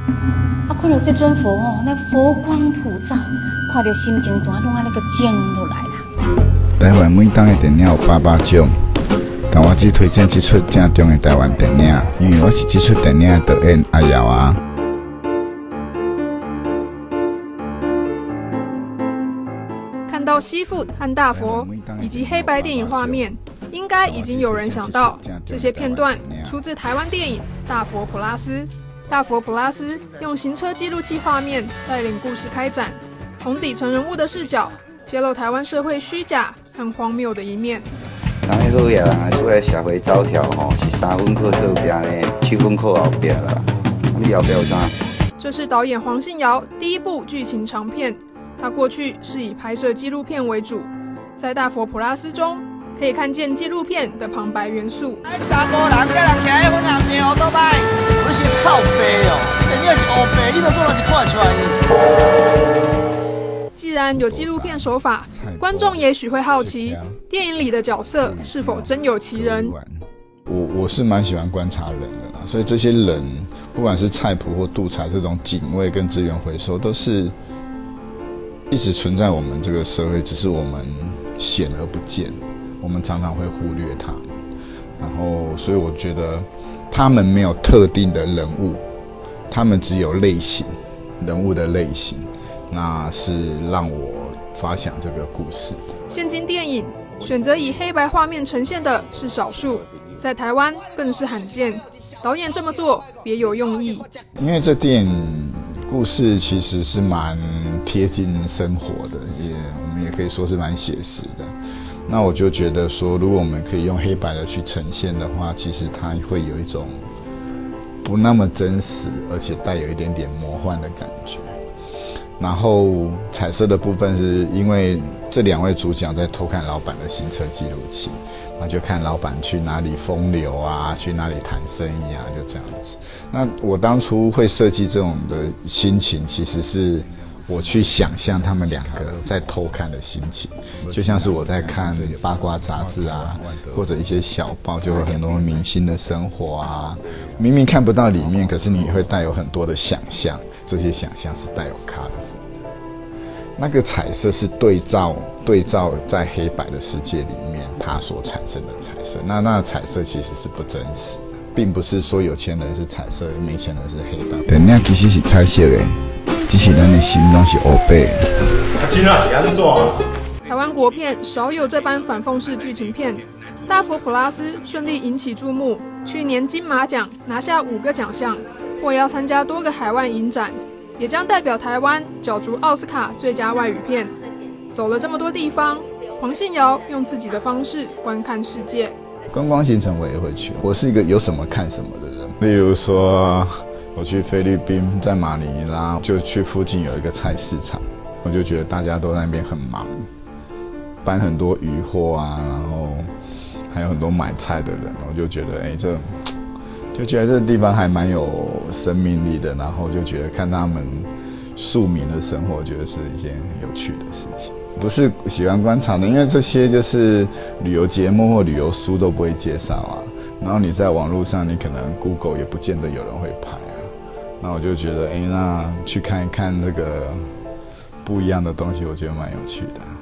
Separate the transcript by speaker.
Speaker 1: 啊，看到这尊佛哦，那佛光普照，看到心情端拢安尼个静落来啦。
Speaker 2: 台湾每档的电影有800种，但我只推荐这出正宗的台湾电影，因为我是这出电影的导演阿瑶啊。
Speaker 3: 看到西父和大佛以及黑白电影画面，应该已经有人想到，这些片段出自台湾电影《大佛普拉斯》。大佛普拉斯用行车记录器画面带领故事开展，从底层人物的视角揭露台湾社会虚假和荒谬的一面。
Speaker 4: 人迄个野人出来社会走跳吼，是3分靠左边的，7分靠后边啦。你后边有啥？
Speaker 3: 这是导演黄信尧第一部剧情长片。他过去是以拍摄纪录片为主，在大佛普拉斯中可以看见纪录片的旁白元素。
Speaker 5: 查甫人叫人骑迄份人生乌多摆，我是靠背哦，电影是乌白，你们讲是看出来。
Speaker 3: 既然有纪录片手法，观众也许会好奇，电影里的角色是否真有其人？
Speaker 2: 我是蛮喜欢观察人的啦，所以这些人，不管是菜谱或督察这种警卫跟资源回收，都是一直存在我们这个社会，只是我们显而不见，我们常常会忽略他们。然后，所以我觉得他们没有特定的人物，他们只有类型，人物的类型，那是让我发想这个故事。
Speaker 3: 现今电影选择以黑白画面呈现的是少数，在台湾更是罕见。导演这么做别有用意，
Speaker 2: 因为这电影故事其实是蛮贴近生活的，我们也可以说是蛮写实的。那我就觉得说，如果我们可以用黑白的去呈现的话，其实它会有一种不那么真实，而且带有一点点魔幻的感觉。然后彩色的部分是因为这2位主角在偷看老板的行车记录器，然后就看老板去哪里风流啊，去哪里谈生意啊，就这样子。那我当初会设计这种的心情，其实是我去想象他们2个在偷看的心情，就像是我在看八卦杂志啊，或者一些小报，就有很多明星的生活啊，明明看不到里面，可是你会带有很多的想象，这些想象是带有 colorful。那个彩色是对照在黑白的世界里面它所产生的彩色，那彩色其实是不真实的，并不是说有钱人是彩色，没钱人是黑白。电影其实是彩色的，只是咱的心拢是黑白的。
Speaker 6: 真啊，是安怎啊？
Speaker 3: 台湾国片少有这般反讽式剧情片，《大佛普拉斯》顺利引起注目，去年金马奖拿下5个奖项，或要参加多个海外影展。也将代表台湾角逐奥斯卡最佳外语片。走了这么多地方，黄信尧用自己的方式观看世界。
Speaker 2: 观光行程我也会去，我是一个有什么看什么的人。例如说，我去菲律宾，在马尼拉就去附近有一个菜市场，我就觉得大家都在那边很忙，搬很多鱼货啊，然后还有很多买菜的人，我就觉得就觉得这个地方还蛮有生命力的，然后就觉得看他们庶民的生活，觉得是一件有趣的事情。不是喜欢观察的，因为这些就是旅游节目或旅游书都不会介绍啊。然后你在网络上，你可能 Google 也不见得有人会拍啊。那我就觉得，那去看一看这个不一样的东西，我觉得蛮有趣的。